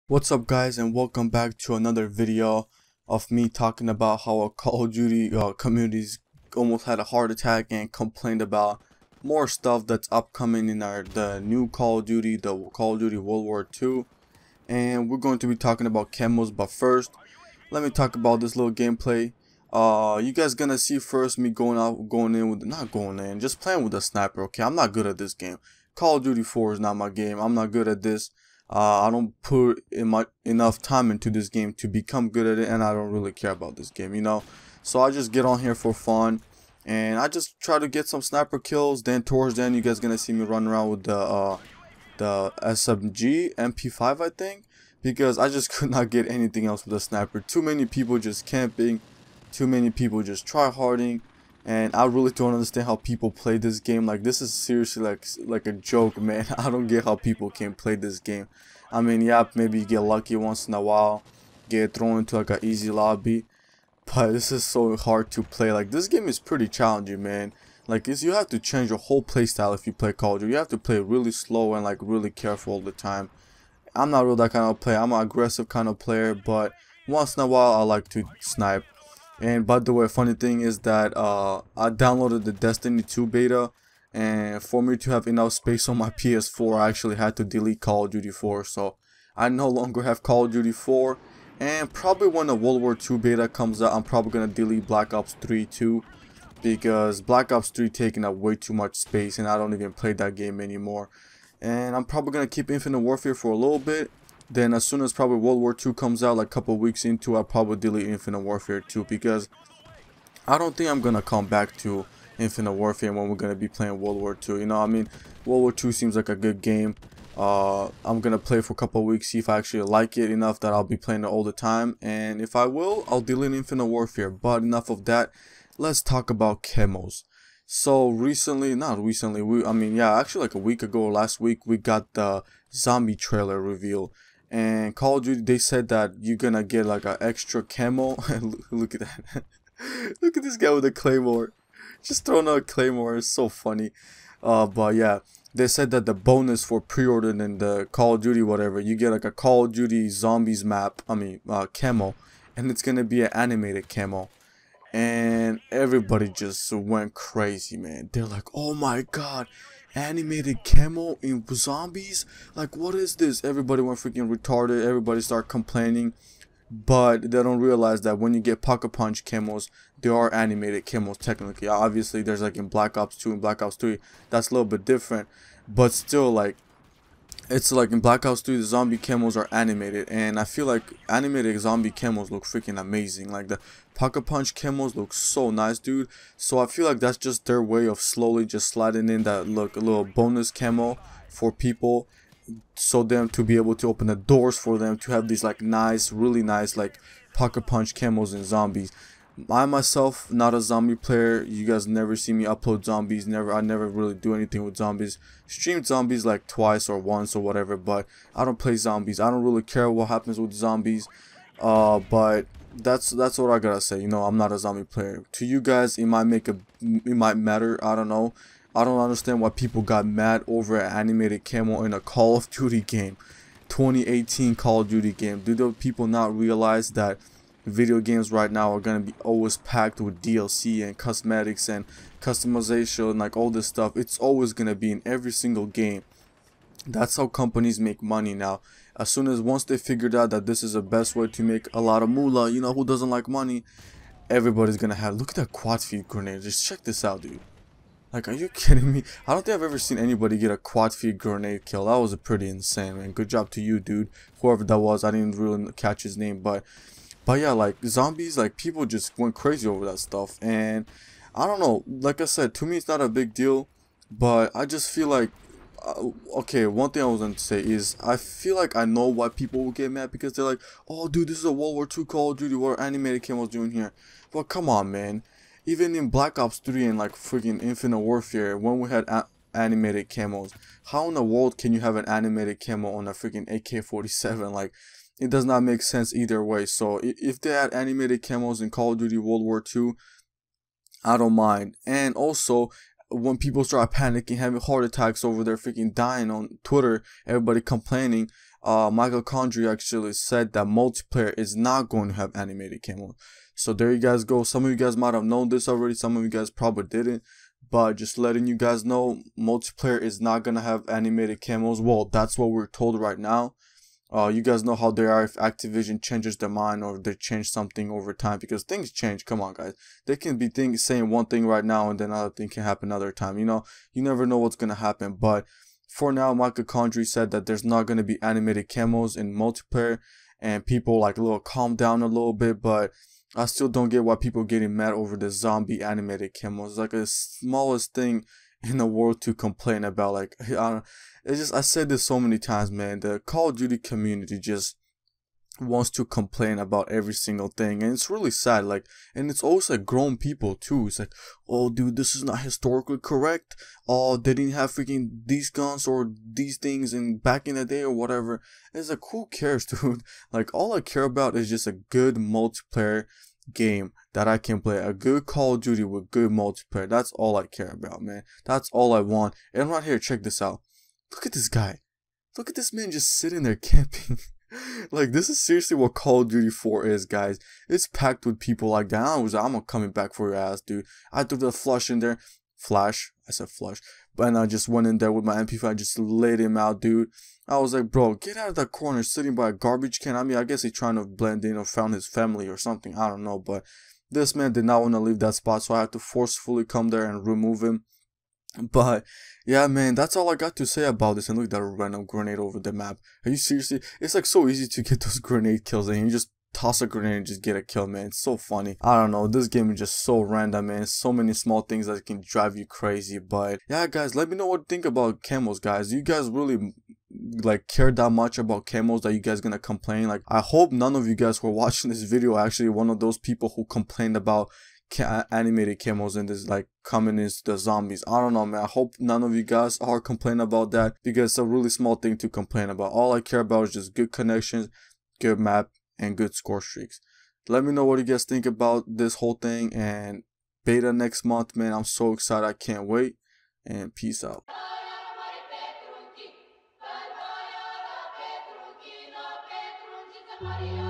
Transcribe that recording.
What's up guys, and welcome back to another video of me talking about how a Call of Duty communities almost had a heart attack and complained about more stuff that's upcoming in the new Call of Duty, the Call of Duty World War II. And we're going to be talking about camos, but first let me talk about this little gameplay. You guys gonna see first me just playing with a sniper. Okay, I'm not good at this game. Call of Duty 4 is not my game. I'm not good at this. I don't put enough time into this game to become good at it, and I don't really care about this game, you know. So I just get on here for fun, and I just try to get some sniper kills. Then towards the end, you guys gonna see me run around with the SMG MP5, I think, because I just could not get anything else with a sniper. Too many people just camping, too many people just tryharding. And I really don't understand how people play this game. Like, this is seriously like a joke, man. I don't get how people can play this game. I mean, yeah, maybe you get lucky once in a while, get thrown into like an easy lobby, but this is so hard to play. Like, this game is pretty challenging, man. Like, you have to change your whole playstyle if you play Call of Duty. You have to play really slow and like really careful all the time. I'm not really that kind of player. I'm an aggressive kind of player, but once in a while I like to snipe. And by the way, funny thing is that I downloaded the Destiny 2 beta, and for me to have enough space on my PS4, I actually had to delete Call of Duty 4. So I no longer have Call of Duty 4, and probably when the World War II beta comes out, I'm probably gonna delete Black Ops 3 too, because Black Ops 3 taking up way too much space, and I don't even play that game anymore. And I'm probably gonna keep Infinite Warfare for a little bit. Then as soon as probably World War II comes out, like a couple weeks into, I'll probably delete Infinite Warfare 2, because I don't think I'm gonna come back to Infinite Warfare when we're gonna be playing World War II. You know, I mean, World War II seems like a good game. I'm gonna play for a couple weeks, see if I actually like it enough that I'll be playing it all the time. And if I will, I'll delete Infinite Warfare. But enough of that. Let's talk about camos. So recently, actually like a week ago, last week, we got the zombie trailer reveal. And Call of Duty, they said that you're gonna get like an extra camo. Look at that. Look at this guy with a claymore. Just throwing out a claymore. It's so funny. But yeah, they said that the bonus for pre-ordering in the Call of Duty whatever, you get like a Call of Duty zombies map, camo. And it's gonna be an animated camo. And everybody just went crazy, man. They're like, oh my god, animated camo in zombies? Like, what is this? Everybody went freaking retarded. Everybody started complaining. But they don't realize that when you get Pocket Punch camos, they are animated camos technically. Obviously, there's like in Black Ops 2 and Black Ops 3, that's a little bit different. But still, like, it's like in Black Ops 3, the zombie camos are animated, and I feel like animated zombie camos look freaking amazing. Like, the Pocket Punch camos look so nice, dude. So I feel like that's just their way of slowly just sliding in that look, a little bonus camo for people, so them to be able to open the doors for them to have these like nice, really nice like Pocket Punch camos and zombies. I myself, not a zombie player. You guys never see me upload zombies. I never really do anything with zombies. Streamed zombies like twice or once or whatever, but I don't play zombies. I don't really care what happens with zombies. But that's what I gotta say. You know, I'm not a zombie player. To you guys, it might matter. I don't know. I don't understand why people got mad over an animated camo in a Call of Duty game. 2018 Call of Duty game. Do the people not realize that video games right now are going to be always packed with DLC and cosmetics and customization and like all this stuff? It's always going to be in every single game. That's how companies make money now. As soon as once they figured out that this is the best way to make a lot of moolah, you know, who doesn't like money? Everybody's going to have, look at that quad feed grenade. Just check this out, dude. Like, are you kidding me? I don't think I've ever seen anybody get a quad feed grenade kill. That was pretty insane, man. Good job to you, dude. Whoever that was, I didn't really catch his name, but yeah, like zombies, like people just went crazy over that stuff. And I don't know, like I said, to me it's not a big deal, but I just feel like okay, one thing I was going to say is I feel like I know why people will get mad, because they're like, oh dude, this is a World War II Call of Duty, what animated camos doing here? But come on, man. Even in Black Ops 3 and like freaking Infinite Warfare, when we had animated camos, how in the world can you have an animated camo on a freaking AK-47? Like, it does not make sense either way. So if they had animated camos in Call of Duty World War II, I don't mind. And also, when people start panicking, having heart attacks over their freaking dying on Twitter, everybody complaining, Michael Condrey actually said that multiplayer is not going to have animated camos. So there you guys go. Some of you guys might have known this already, some of you guys probably didn't, but just letting you guys know, multiplayer is not gonna have animated camos. Well, that's what we're told right now. You guys know how they are if Activision changes their mind or they change something over time, because things change. Come on, guys. They can be saying one thing right now and then another thing can happen another time. You know, you never know what's gonna happen. But for now, Michael Condrey said that there's not gonna be animated camos in multiplayer, and people like a little calm down a little bit. But I still don't get why people getting mad over the zombie animated camos. It's like the smallest thing in the world to complain about. Like, I said this so many times, man. The Call of Duty community just wants to complain about every single thing, and it's really sad. Like, and it's always like grown people too. It's like, oh dude, this is not historically correct. Oh, they didn't have freaking these guns or these things in back in the day or whatever. It's like, who cares, dude? Like, all I care about is just a good multiplayer game that I can play, a good Call of Duty with good multiplayer. That's all I care about, man. That's all I want. And right here, check this out. Look at this guy. Look at this man just sitting there camping. Like, this is seriously what Call of Duty 4 is, guys. It's packed with people like that. I'm coming back for your ass, dude. I threw the flush in there. Flash. I said flush. But I just went in there with my MP5, just laid him out, dude. I was like, bro, get out of that corner sitting by a garbage can. I mean, I guess he's trying to blend in or found his family or something. I don't know. But this man did not want to leave that spot, so I had to forcefully come there and remove him. But yeah, man, that's all I got to say about this. And look at that random grenade over the map. Are you seriously? It's like so easy to get those grenade kills, and you just toss a grenade and just get a kill, man. It's so funny. I don't know, this game is just so random, man. So many small things that can drive you crazy. But yeah, guys, let me know what you think about camos, guys. You guys really like care that much about camos that you guys gonna complain? Like, I hope none of you guys who are watching this video are actually one of those people who complained about animated camos and this like coming into the zombies. I don't know, man. I hope none of you guys are complaining about that, because it's a really small thing to complain about. All I care about is just good connections, good map, and good score streaks. Let me know what you guys think about this whole thing, and beta next month, man. I'm so excited. I can't wait, and peace out. Maria.